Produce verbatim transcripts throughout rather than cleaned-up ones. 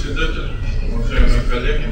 председатель, уважаемые коллеги,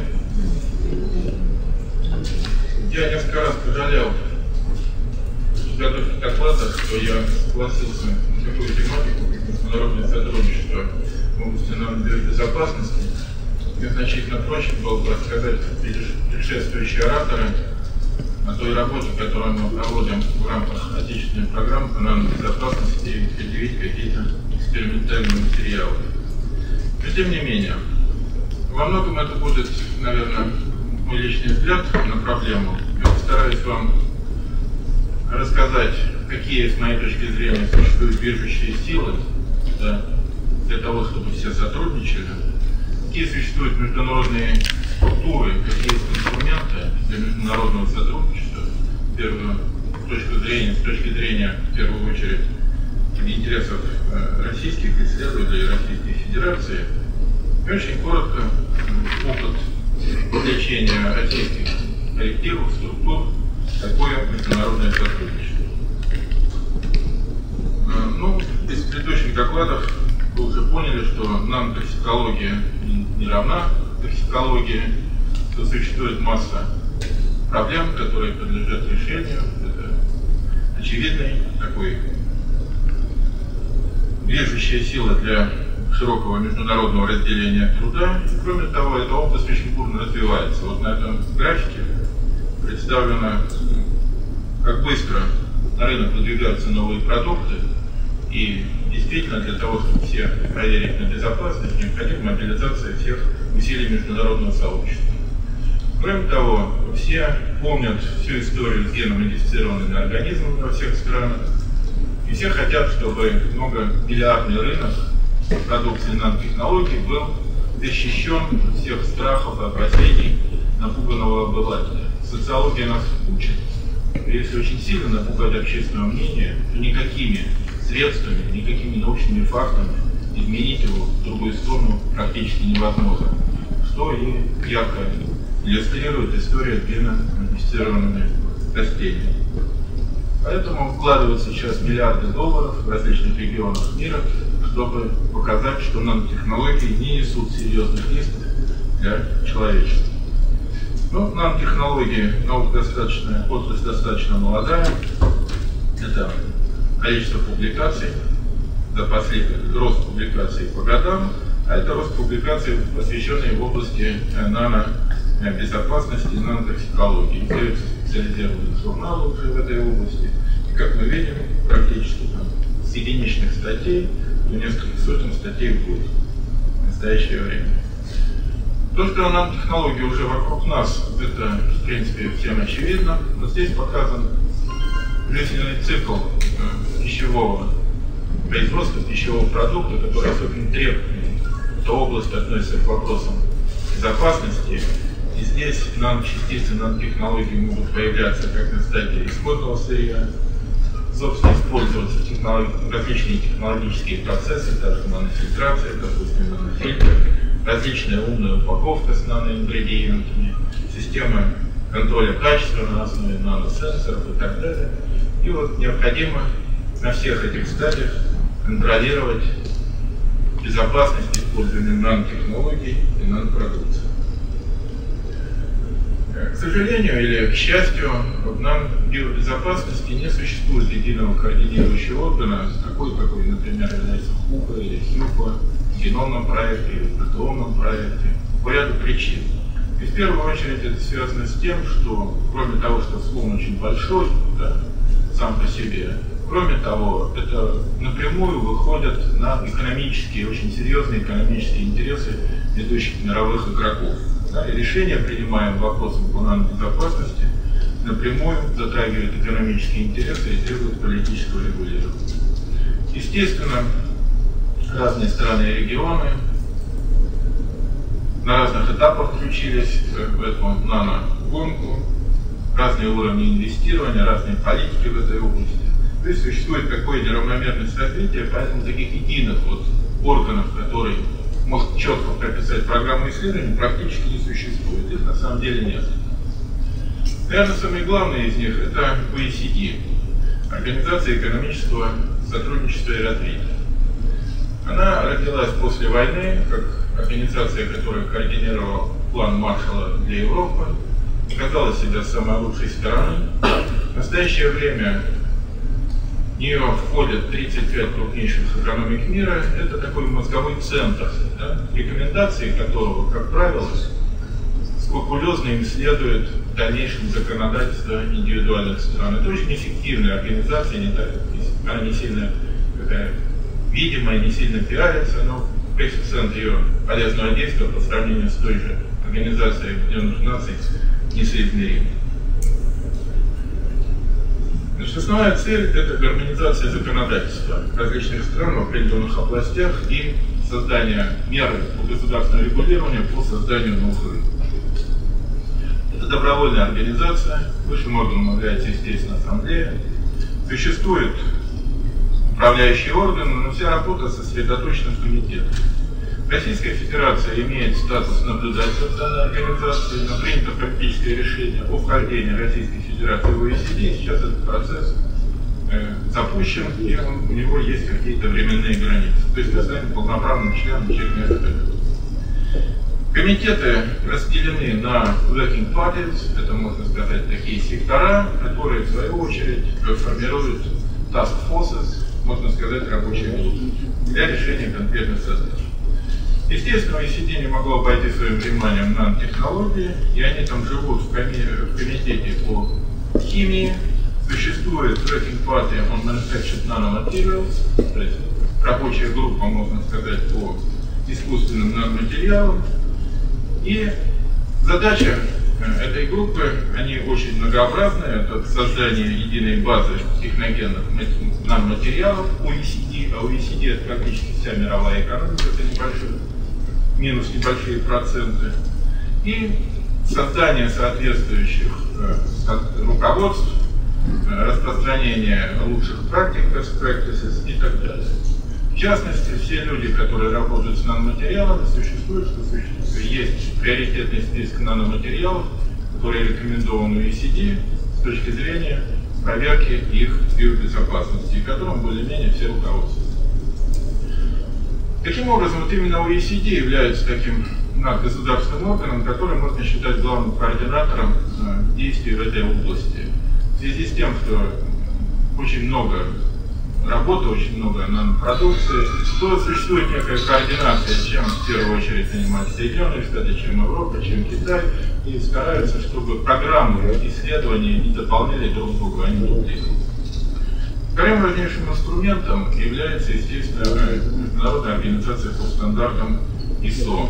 я несколько раз пожалел в подготовке доклада, что я согласился на такую тематику, как международное сотрудничество в области народной безопасности. Мне значительно проще было бы рассказать предшествующие ораторы о той работе, которую мы проводим в рамках отечественной программы по народной безопасности, и предъявить какие-то экспериментальные материалы. Но тем не менее, во многом это будет, наверное, мой личный взгляд на проблему. Я постараюсь вам рассказать, какие, с моей точки зрения, существуют движущие силы, да, для того, чтобы все сотрудничали, какие существуют международные структуры, какие есть инструменты для международного сотрудничества, в первую точку зрения, с точки зрения, в первую очередь, интересов российских исследователей Российской Федерации. И очень коротко опыт привлечения российских коллективов, структур, такое международное сотрудничество. Ну, из предыдущих докладов вы уже поняли, что нанотоксикология не равна токсикологии, что существует масса проблем, которые подлежат решению. Это очевидный такой движущая сила для широкого международного разделения труда. И, кроме того, эта область очень бурно развивается. Вот на этом графике представлено, как быстро на рынок выдвигаются новые продукты. И действительно, для того, чтобы все проверить на безопасность, необходима мобилизация всех усилий международного сообщества. Кроме того, все помнят всю историю с генно-модифицированными организмами во всех странах. И все хотят, чтобы многомиллиардный рынок продукции нанотехнологий был защищен от всех страхов и опасений напуганного обывателя. Социология нас учит, если очень сильно напугать общественное мнение, то никакими средствами, никакими научными фактами изменить его в другую сторону практически невозможно. Что и ярко иллюстрирует история с генно-модифицированными растениями. Поэтому вкладывают сейчас миллиарды долларов в различных регионах мира, чтобы показать, что нанотехнологии не несут серьезных рисков для человечества. Ну, нанотехнологии, наука достаточно, отрасль достаточно молодая. Это количество публикаций, за последний рост публикаций по годам, а это рост публикаций, посвященный в области нанобезопасности и нанотоксикологии. Имеются специализированные журналы уже в этой области. И, как мы видим, практически там, с единичных статей до нескольких сотен статей в год в настоящее время. То, что нанотехнологии уже вокруг нас, это, в принципе, всем очевидно. Но здесь показан жизненный цикл пищевого производства, пищевого продукта, который особенно требовательный. Эта область относится к вопросам безопасности. И здесь наночастицы, нанотехнологии могут появляться как на стадии исходного сырья, собственно, использоваться различные технологические процессы, даже нанофильтрация, допустим, нанофильтр, различная умная упаковка с наноингредиентами, системы контроля качества на основе наносенсоров и так далее. И вот необходимо на всех этих стадиях контролировать безопасность использования нанотехнологий и нанопродукции. К сожалению или к счастью, в нанобиобезопасности не существует единого координирующего органа, такой, какой, например, является ХУПа или ХЮПа, в геномном проекте или в протеомном проекте, по ряду причин. И в первую очередь это связано с тем, что кроме того, что слон очень большой, да, сам по себе, кроме того, это напрямую выходят на экономические, очень серьезные экономические интересы ведущих мировых игроков. Да, и решения, принимаемые вопросом по нанобезопасности, напрямую затрагивают экономические интересы и требуют политического регулирования. Естественно, разные страны и регионы на разных этапах включились в эту наногонку, разные уровни инвестирования, разные политики в этой области. То есть существует такое неравномерность развития, поэтому таких единых вот органов, которые может четко прописать программу исследований, практически не существует. Их на самом деле нет. Наверное, самые главные из них это о и си ди, Организация экономического сотрудничества и развития. Она родилась после войны, как организация, которая координировала план Маршалла для Европы, показала себя с самой лучшей стороны. В настоящее время в нее входят тридцать пять крупнейших экономик мира. Это такой мозговой центр, да, рекомендации которого, как правило, скрупулезно им следует в дальнейшем законодательство индивидуальных стран. Это очень эффективная организация, не так, она не сильно такая видимая, не сильно пиарится, но коэффициент ее полезного действия по сравнению с той же организацией Объединенных Наций несоизмерим. Значит, основная цель – это гармонизация законодательства различных стран в определенных областях и создание меры по государственному регулированию по созданию новых рынков. Это добровольная организация, высшим органом является, естественно, ассамблея. Существует управляющий орган, но вся работа сосредоточена в комитете. Российская Федерация имеет статус наблюдателя в данной организации, но принято практическое решение о вхождении Российской Федерации в о и си ди. Сейчас этот процесс э, запущен, и он, у него есть какие-то временные границы. То есть мы станем полноправным членом через несколько лет. Комитеты разделены на working parties, это, можно сказать, такие сектора, которые, в свою очередь, формируют task forces, можно сказать, рабочие группы, для решения конкретных задач. Естественно, о и си ди не могло обойти своим вниманием нанотехнологии, и они там живут в, коми в комитете по химии. Существует working party on manufactured nanomaterials, то есть рабочая группа, можно сказать, по искусственным наноматериалам. И задача этой группы, они очень многообразные, это создание единой базы техногенных наноматериалов о и си ди, а о и си ди это практически вся мировая экономика, это небольшой, минус небольшие проценты, и создание соответствующих э, руководств, э, распространение лучших практик, best practices и так далее. В частности, все люди, которые работают с наноматериалами, существует, что существует, есть приоритетный список наноматериалов, которые рекомендованы о и си ди с точки зрения проверки их биобезопасности, и которым более-менее все руководствуются. Таким образом, вот именно о и си ди является таким надгосударственным органом, который можно считать главным координатором э, действий в этой области. В связи с тем, что очень много работы, очень много нанопродукции, то существует некая координация, чем в первую очередь занимаются Соединенные Штаты, чем Европа, чем Китай, и стараются, чтобы программы исследований не дополняли друг друга, а не дублировали. Вторым важнейшим инструментом является, естественно, Международная организация по стандартам ай эс о.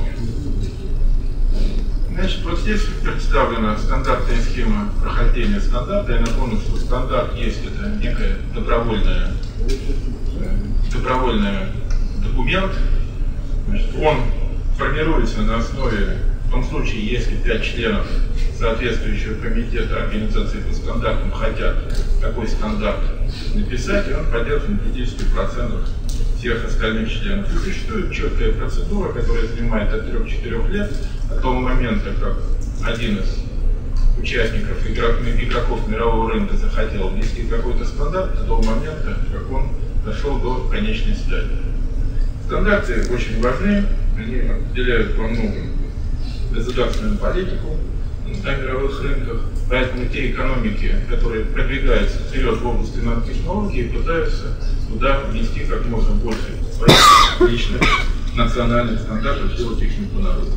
Значит, вот здесь представлена стандартная схема прохождения стандарта. Я напомню, что стандарт есть это некая добровольная, добровольный документ. Значит, он формируется на основе, в том случае, если пять членов соответствующего комитета организации по стандартам хотят такой стандарт написать, и он поддержан пятьдесят процентов всех остальных членов. И существует четкая процедура, которая занимает от трёх-четырёх лет, от того момента, как один из участников, игрок, игроков мирового рынка захотел ввести какой-то стандарт, до того момента, как он дошел до конечной стадии. Стандарты очень важны, они определяют во многом государственную политику на мировых рынках, поэтому те экономики, которые продвигаются вперед в области нанотехнологий, пытаются туда внести как можно больше своих личных национальных стандартов, сделать их международными.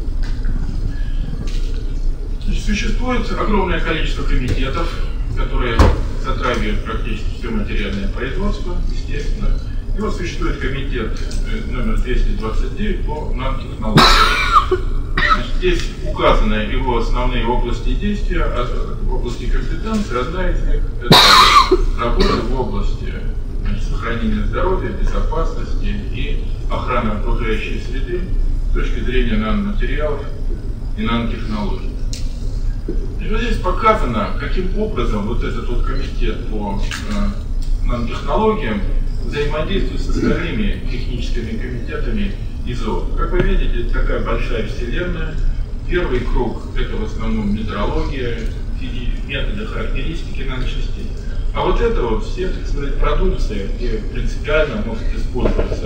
Существует огромное количество комитетов, которые затрагивают практически все материальное производство, естественно. И вот существует комитет номер двести двадцать девять по нанотехнологиям. Здесь указаны его основные области действия, области компетенции. Одна из них – это работа в области, значит, сохранения здоровья, безопасности и охраны окружающей среды с точки зрения наноматериалов и нанотехнологий. И вот здесь показано, каким образом вот этот вот комитет по э, нанотехнологиям взаимодействует с остальными техническими комитетами ай эс о. Как вы видите, это такая большая вселенная. Первый круг – это в основном метрология, методы характеристики наночастиц. А вот это вот все, так сказать, продукция, где принципиально может использоваться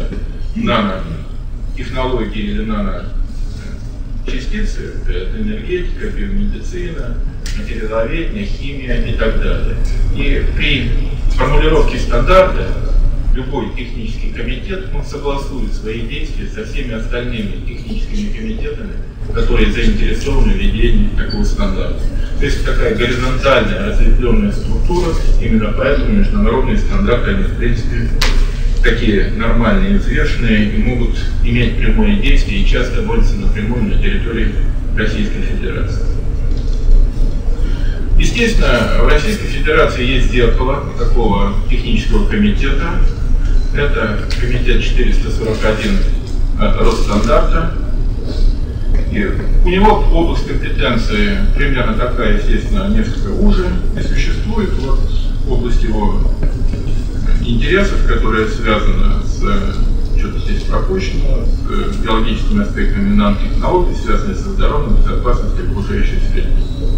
нанотехнологии или наночастицы, это энергетика, биомедицина, материаловедение, химия и так далее. И при формулировке стандарта любой технический комитет, он согласует свои действия со всеми остальными техническими комитетами, которые заинтересованы в введении такого стандарта. То есть такая горизонтальная, разветвленная структура, именно поэтому международные стандарты, они в принципе такие нормальные, взвешенные и могут иметь прямое действие и часто вводятся напрямую на территории Российской Федерации. Естественно, в Российской Федерации есть зеркало такого технического комитета. Это комитет четыреста сорок один Росстандарта. И у него область компетенции примерно такая, естественно, несколько уже и существует. Вот область его интересов, которая связана с, что-то здесь пропущено, с биологическими аспектами нанотехнологий, связанными со здоровьем, безопасностью окружающей среды.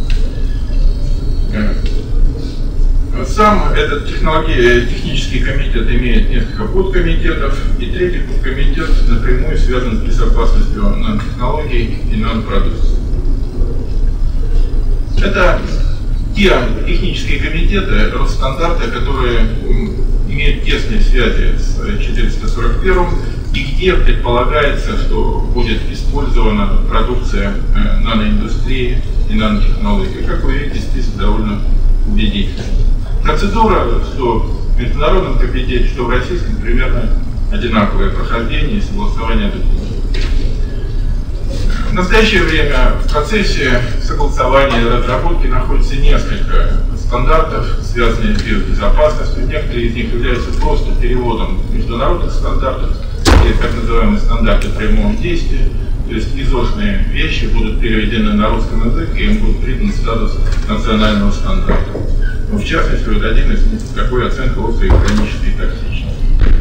Сам этот технический комитет имеет несколько подкомитетов, и третий подкомитет напрямую связан с безопасностью нанотехнологий и нанопродукции. Это те технические комитеты Росстандарта, которые имеют тесные связи с четыреста сорок первым, и где предполагается, что будет использована продукция наноиндустрии и нанотехнологий. Как вы видите, список довольно убедительный. Процедура, что в международном комитете, что в российском, примерно одинаковое прохождение и согласование документов. В настоящее время в процессе согласования и разработки находится несколько стандартов, связанных с биобезопасностью. Некоторые из них являются просто переводом международных стандартов, или так называемые стандарты прямого действия. То есть изошные вещи будут переведены на русский язык, и им будет придан статус национального стандарта. Но в частности, вот один из них — такой оценка острой хронической токсичности.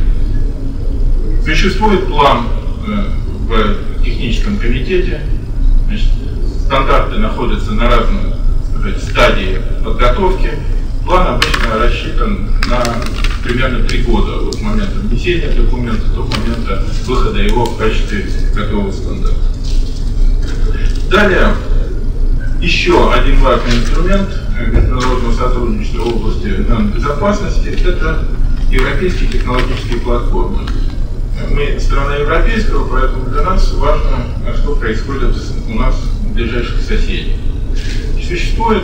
Существует план э, в техническом комитете. Значит, стандарты находятся на разной, сказать, стадии подготовки. План обычно рассчитан на примерно три года от момента внесения документа до момента выхода его в качестве готового стандарта. Далее, еще один важный инструмент международного сотрудничества в области нанобезопасности – это европейские технологические платформы. Мы страна европейского, поэтому для нас важно, что происходит у нас в ближайших соседей. Существует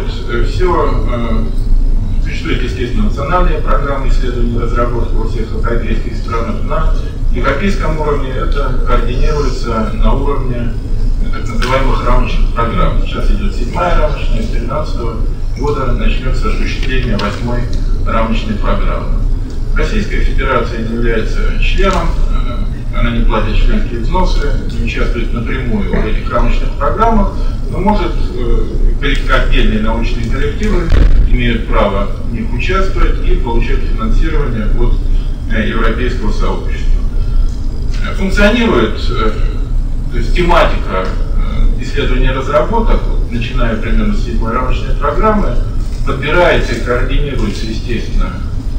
все, существует, естественно, национальные программы исследований и разработки во всех европейских странах. На европейском уровне это координируется на уровне так называемых рамочных программ. Сейчас идет седьмая рамочная, с две тысячи тринадцатого года начнется осуществление восьмой рамочной программы. Российская Федерация не является членом, она не платит членские взносы, не участвует напрямую в этих рамочных программах, но может, отдельные научные коллективы имеют право в них участвовать и получать финансирование от европейского сообщества. Функционирует, то есть тематика исследований и разработок, начиная примерно с седьмой рамочной программы, подбирается и координируется, естественно,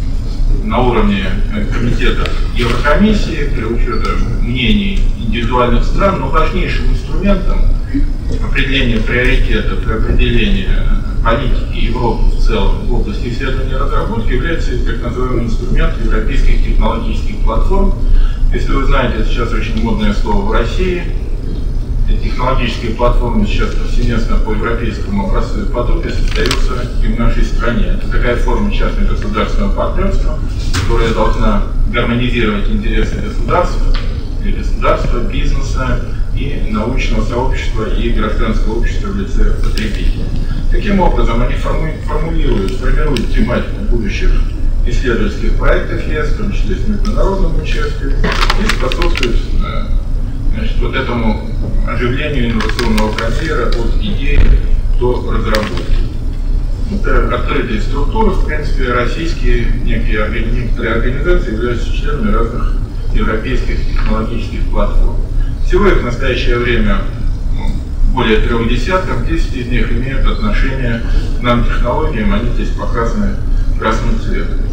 на уровне комитетов Еврокомиссии, при учете мнений индивидуальных стран, но важнейшим инструментом определения приоритетов и определения политики Европы в целом в области исследования и разработки является так называемый инструмент европейских технологических платформ. Если вы знаете, это сейчас очень модное слово в России. Технологические платформы сейчас повсеместно по европейскому образцу и подобию создаются и в нашей стране. Это такая форма частно-государственного партнерства, которая должна гармонизировать интересы государства, и государства, бизнеса, и научного сообщества, и гражданского общества в лице потребителей. Таким образом, они формулируют, формируют тематику будущих исследовательских проектов ЕС, в том числе с международным участием, и способствуют значит, вот этому оживлению инновационного карьера от идеи до разработки. Это открытые структуры, в принципе, российские некие, некоторые организации являются членами разных европейских технологических платформ. Всего их в настоящее время более трех десятков, десять из них имеют отношение к нанотехнологиям, они здесь показаны красным цветом.